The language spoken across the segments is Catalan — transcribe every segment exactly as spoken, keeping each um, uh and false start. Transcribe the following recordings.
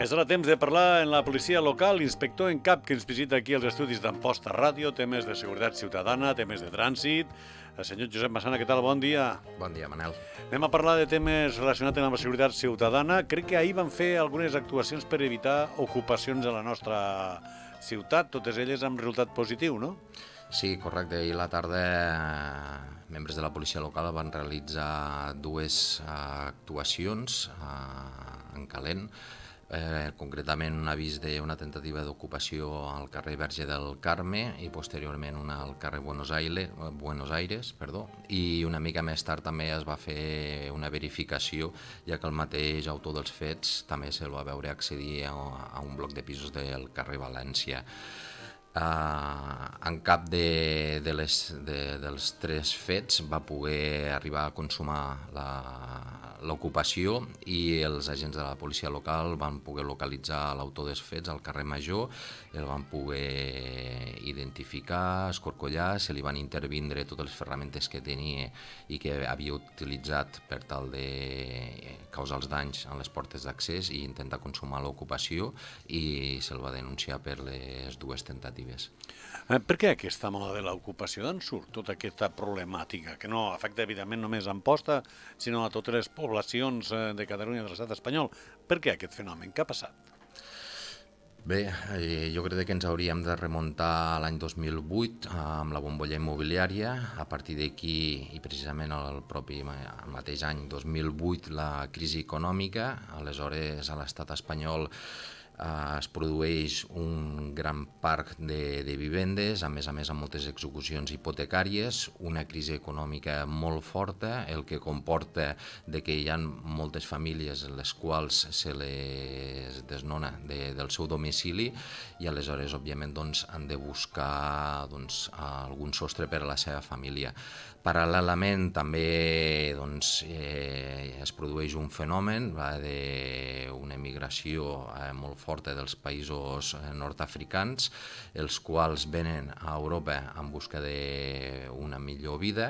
És ara temps de parlar en la policia local, l'inspector en cap que ens visita aquí als estudis d'Amposta Ràdio, temes de seguretat ciutadana, temes de trànsit. El senyor Josep Massana, què tal? Bon dia. Bon dia, Manel. Anem a parlar de temes relacionats amb la seguretat ciutadana. Crec que ahir van fer algunes actuacions per evitar ocupacions a la nostra ciutat, totes elles amb resultat positiu, no? Sí, correcte. Ahir a la tarda membres de la policia local van realitzar dues actuacions en calent. Eh, concretament un avís d'una tentativa d'ocupació al carrer Verge del Carme i posteriorment una al carrer Buenos Aires, Buenos Aires perdó, i una mica més tard també es va fer una verificació, ja que el mateix autor dels fets també se'l va veure accedir a, a un bloc de pisos del carrer València. Uh, en cap de, de les, de, dels tres fets va poder arribar a consumar l'ocupació i els agents de la policia local van poder localitzar l'autor dels fets al carrer Major, el van poder identificar, escorcollar, se li van intervindre totes les ferramentes que tenia i que havia utilitzat per tal de causar els danys a les portes d'accés i intentar consumar l'ocupació, i se'l va denunciar per les dues tentatives. Per què aquesta moda de l'ocupació? D'on surt tota aquesta problemàtica, que no afecta evidentment només a Amposta, sinó a totes les poblacions de Catalunya i de l'estat espanyol? Per què aquest fenomen? Què ha passat? Bé, jo crec que ens hauríem de remuntar a l'any dos mil vuit amb la bombolla immobiliària. A partir d'aquí, i precisament el propi el mateix any dos mil vuit, la crisi econòmica. Aleshores, a l'estat espanyol es produeix un gran parc de, de vivendes, a més a més amb moltes execucions hipotecàries, una crisi econòmica molt forta, el que comporta de que hi ha moltes famílies les quals se les desnona de, del seu domicili, i aleshores òbviament doncs, han de buscar doncs, algun sostre per a la seva família. Paral·lelament també doncs, eh, es produeix un fenomen d'una emigració eh, molt forta dels països nord-africans, els quals venen a Europa en busca d'una millor vida,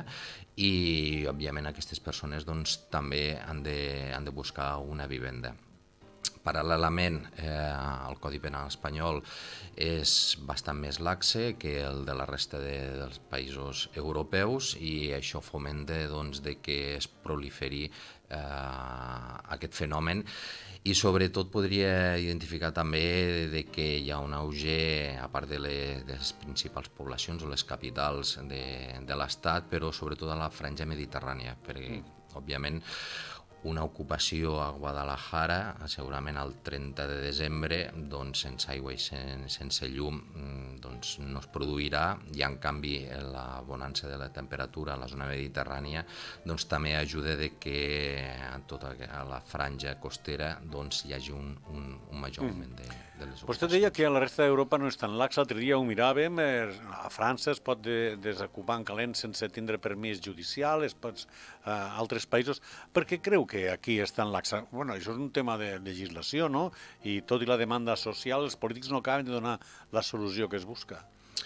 i òbviament aquestes persones doncs, també han de, han de buscar una vivenda. Paral·lelament, eh, el Codi Penal espanyol és bastant més laxe que el de la resta de, dels països europeus, i això fomenta doncs, de que es proliferi eh, aquest fenomen, i sobretot podria identificar també de que hi ha un auge, a part de les, de les principals poblacions o les capitals de, de l'Estat, però sobretot a la franja mediterrània, perquè òbviament una ocupació a Guadalajara, segurament el trenta de desembre, doncs, sense aigua i sen, sense llum, doncs, no es produirà, i en canvi la bonança de la temperatura a la zona mediterrània doncs, també ajuda de que en tota la franja costera doncs, hi hagi un, un, un major augment de, de les ocupacions. Vostè deia que a la resta d'Europa no és tan lax. L'altre dia ho miràvem, a França es pot de, desocupar en calent sense tindre permís judicial, es pot a altres països. Per què creu que aquí és tan laxa? Bueno, això és un tema de legislació, no? I tot i la demanda social, els polítics no acaben de donar la solució que es busca.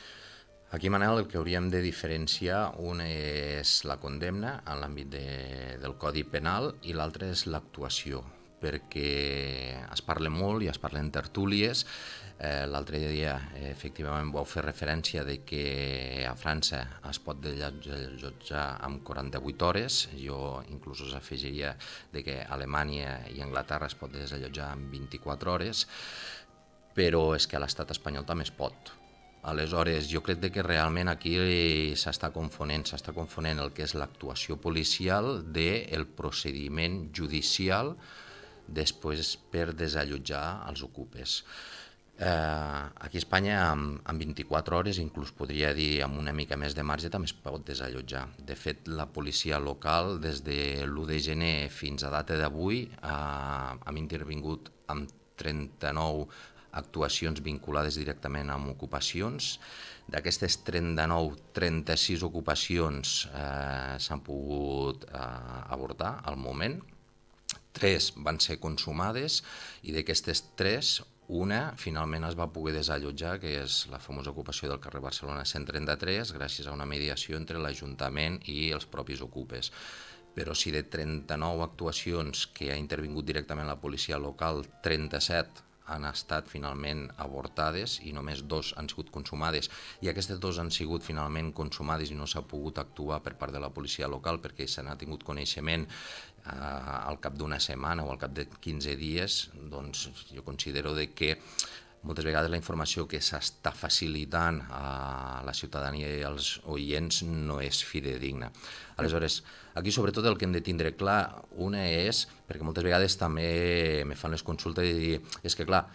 Aquí, Manel, el que hauríem de diferenciar, un és la condemna en l'àmbit de, del Codi Penal, i l'altre és l'actuació, perquè es parla molt i es parla en tertúlies. Eh, L'altre dia, efectivament, vau fer referència de que a França es pot desallotjar en quaranta-vuit hores. Jo inclús us afegiria de que a Alemanya i Anglaterra es pot desallotjar en vint-i-quatre hores, però és que a l'estat espanyol també es pot. Aleshores, jo crec que realment aquí s'està confonent, s'està confonent el que és l'actuació policial del procediment judicial després per desallotjar els ocupes. Eh, aquí a Espanya, amb, amb vint-i-quatre hores, inclús podria dir amb una mica més de marge, també es pot desallotjar. De fet, la policia local, des de l'u de gener fins a data d'avui, eh, hem intervingut amb trenta-nou actuacions vinculades directament amb ocupacions. D'aquestes trenta-nou, trenta-sis ocupacions eh, s'han pogut eh, avortar al moment. Tres van ser consumades, i d'aquestes tres, una finalment es va poder desallotjar, que és la famosa ocupació del carrer Barcelona cent trenta-tres, gràcies a una mediació entre l'Ajuntament i els propis ocupes. Però si de trenta-nou actuacions que ha intervingut directament la policia local, trenta-set han estat finalment avortades i només dos han sigut consumades. I aquestes dos han sigut finalment consumades i no s'ha pogut actuar per part de la policia local perquè se n'ha tingut coneixement eh, al cap d'una setmana o al cap de quinze dies. Doncs jo considero de que moltes vegades la informació que s'està facilitant a la ciutadania i als oients no és fidedigna. Aleshores, aquí sobretot el que hem de tindre clar, una és, perquè moltes vegades també me fan les consultes i dir, és que clar,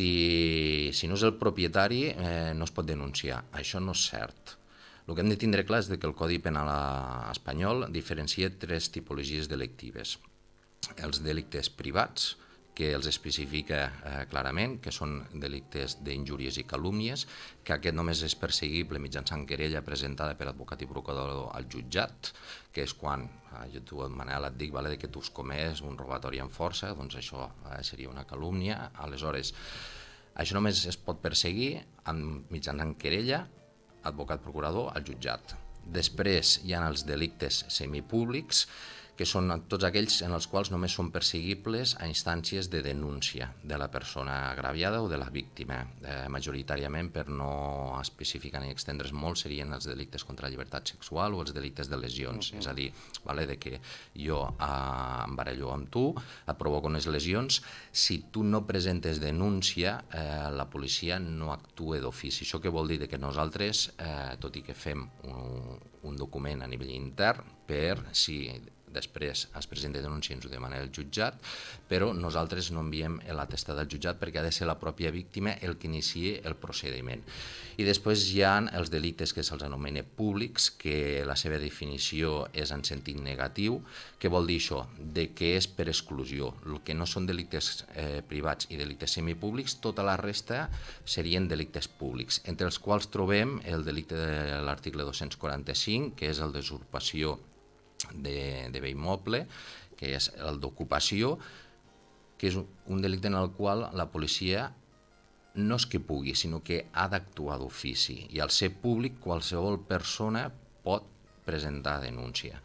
si, si no és el propietari eh, no es pot denunciar. Això no és cert. El que hem de tindre clar és que el Codi Penal espanyol diferencia tres tipologies delictives. Els delictes privats, que els especifica eh, clarament, que són delictes d'injúries i calúmnies, que aquest només és perseguible mitjançant querella presentada per advocat i procurador al jutjat, que és quan, eh, jo tu, Manel, et dic vale, que tu has comès un robatori amb força, doncs això eh, seria una calúmnia. Aleshores, això només es pot perseguir amb, mitjançant querella, advocat procurador al jutjat. Després hi ha els delictes semipúblics, que són tots aquells en els quals només són perseguibles a instàncies de denúncia de la persona agraviada o de la víctima. Eh, majoritàriament, per no especificar ni extendre's molt, serien els delictes contra la llibertat sexual o els delictes de lesions. Uh-huh. És a dir, vale, de que jo eh, em barallo amb tu, et provoco unes lesions, si tu no presentes denúncia, eh, la policia no actua d'ofici. Això què vol dir? Que nosaltres, eh, tot i que fem un, un document a nivell intern per si després es presenta denúncia i ens ho demana el jutjat, però nosaltres no enviem l'atestat al jutjat perquè ha de ser la pròpia víctima el que iniciï el procediment. I després hi ha els delictes que se'ls anomena públics, que la seva definició és en sentit negatiu. Què vol dir això? De que és per exclusió. El que no són delictes eh, privats i delictes semipúblics, tota la resta serien delictes públics, entre els quals trobem el delicte de l'article dos-cents quaranta-cinc, que és el d'usurpació de, de bé immoble, que és el d'ocupació, que és un delicte en el qual la policia no és que pugui, sinó que ha d'actuar d'ofici, i al ser públic qualsevol persona pot presentar denúncia.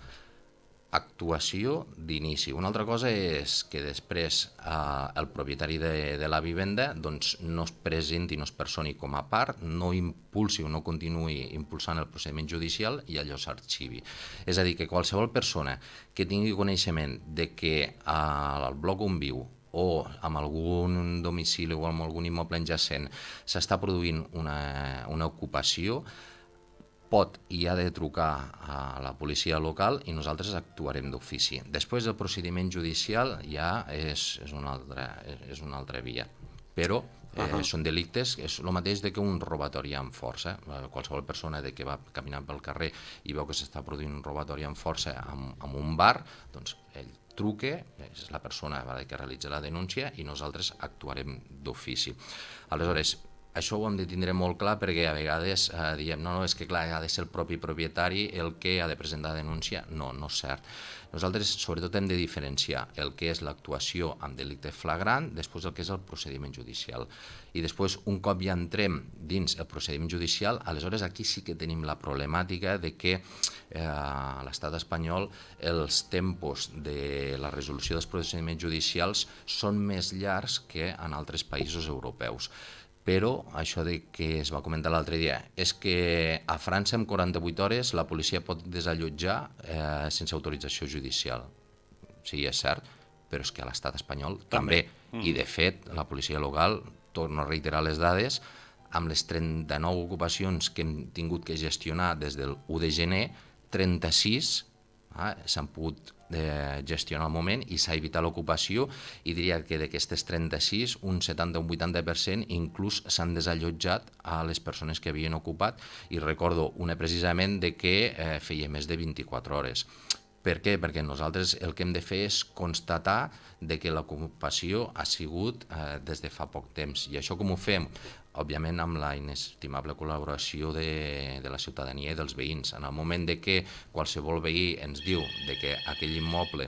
Actuació d'inici. Una altra cosa és que després eh, el propietari de, de la vivenda doncs, no es presenti, no es personi com a part, no impulsi o no continuï impulsant el procediment judicial i allò s'arxivi. És a dir, que qualsevol persona que tingui coneixement de que eh, al bloc on viu o amb algun domicili o amb algun immoble adjacent s'està produint una, una ocupació, pot i ha de trucar a la policia local i nosaltres actuarem d'ofici. Després el procediment judicial ja és, és, una, altra, és una altra via, però eh, uh-huh. són delictes, és el mateix de que un robatori amb força. Qualsevol persona de que va caminant pel carrer i veu que s'està produint un robatori amb força en, en un bar, doncs ell truque, és la persona que realitza la denúncia i nosaltres actuarem d'ofici. Aleshores, això ho hem de tindre molt clar perquè a vegades eh, diem no, no, és que clar, ha de ser el propi propietari el que ha de presentar denúncia. No, no és cert. Nosaltres sobretot hem de diferenciar el que és l'actuació amb delicte flagrant, després el que és el procediment judicial. I després, un cop ja entrem dins el procediment judicial, aleshores aquí sí que tenim la problemàtica de que eh, a l'estat espanyol els tempos de la resolució dels procediments judicials són més llargs que en altres països europeus. Però això de que es va comentar l'altre dia és que a França en quaranta-vuit hores la policia pot desallotjar eh, sense autorització judicial. Sí, és cert, però és que a l'estat espanyol també. també. I de fet, la policia local, torno a reiterar les dades, amb les trenta-nou ocupacions que hem tingut que gestionar des del u de gener, trenta-sis ah, s'han pogut eh, gestionar al moment i s'ha evitat l'ocupació, i diria que d'aquestes trenta-sis, un setanta o un vuitanta per cent inclús s'han desallotjat a les persones que havien ocupat, i recordo una precisament de que eh, feia més de vint-i-quatre hores. Per què? Perquè nosaltres el que hem de fer és constatar de que l'ocupació ha sigut eh, des de fa poc temps. I això com ho fem? Òbviament amb la inestimable col·laboració de, de la ciutadania i dels veïns. En el moment de que qualsevol veí ens diu de que aquell immoble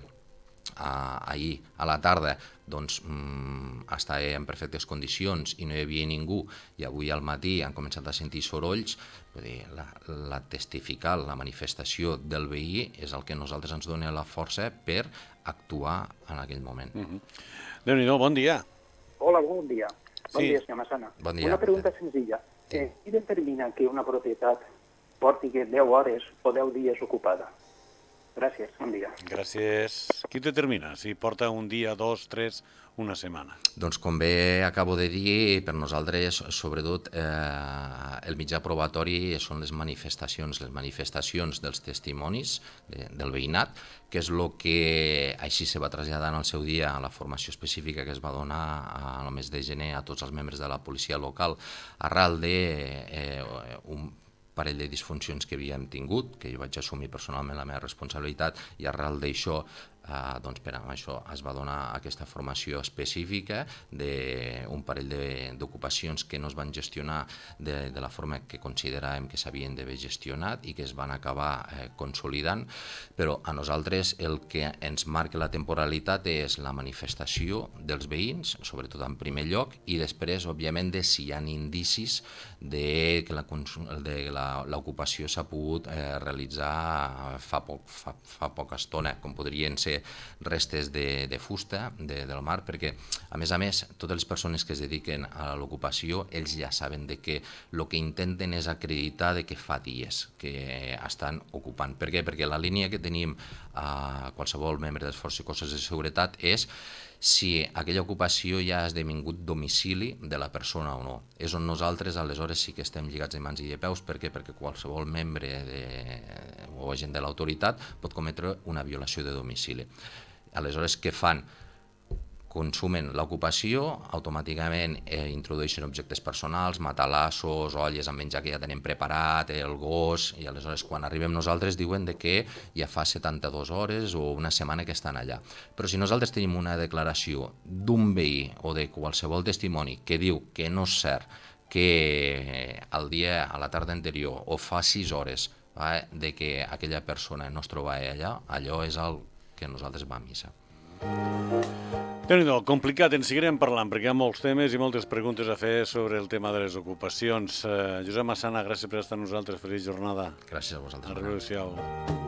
Uh, ahir a la tarda doncs, mm, estava en perfectes condicions i no hi havia ningú, i avui al matí han començat a sentir sorolls, vull dir, la, la testificar, la manifestació del veí és el que nosaltres ens dona la força per actuar en aquell moment. Mm-hmm. Déu-n'hi-do, bon dia. Hola, bon dia. Bon dia, senyor Massana. Bon dia. Una pregunta senzilla. Eh, qui determina que una propietat porti deu hores o deu dies ocupada? Gràcies, bon dia. Gràcies. Qui determina si porta un dia, dos, tres, una setmana? Doncs com bé acabo de dir, per nosaltres, sobretot, eh, el mitjà probatori són les manifestacions, les manifestacions dels testimonis de, del veïnat, que és el que així se va traslladar en el seu dia a la formació específica que es va donar al mes de gener a tots els membres de la policia local, arrel d'un eh, parell de disfuncions que havíem tingut, que jo vaig assumir personalment la meva responsabilitat, i arrel d'això, eh, doncs per això es va donar aquesta formació específica d'un parell d'ocupacions que no es van gestionar de, de la forma que consideràvem que s'havien d'haver gestionat i que es van acabar eh, consolidant, però a nosaltres el que ens marca la temporalitat és la manifestació dels veïns, sobretot en primer lloc, i després, òbviament, de si hi ha indicis de que la, de la l'ocupació s'ha pogut eh, realitzar fa, poc, fa, fa poca estona, com podrien ser restes de, de fusta de, del mar, perquè, a més a més, totes les persones que es dediquen a l'ocupació, ells ja saben de que el que intenten és acreditar de que fa dies que estan ocupant. Per què? Perquè la línia que tenim a qualsevol membre de les forces i cossos de seguretat és si aquella ocupació ja ha esdevingut domicili de la persona o no. És on nosaltres aleshores sí que estem lligats de mans i de peus. Per què? Perquè qualsevol membre de, o agent de l'autoritat pot cometre una violació de domicili. Aleshores, què fan? Consumen l'ocupació, automàticament eh, introdueixen objectes personals, matalassos, olles amb menjar que ja tenen preparat, el gos, i aleshores quan arribem nosaltres diuen de que ja fa setanta-dues hores o una setmana que estan allà. Però si nosaltres tenim una declaració d'un veí o de qualsevol testimoni que diu que no és cert, que al dia, a la tarda anterior o fa sis hores eh, de que aquella persona no es trobava allà, allò és el que nosaltres va a missa. Déu-n'hi-do, complicat, en seguirem parlant, perquè hi ha molts temes i moltes preguntes a fer sobre el tema de les ocupacions. Uh, Josep Massana, gràcies per estar amb nosaltres. Feliç jornada. Gràcies a vosaltres. Adéu-siau.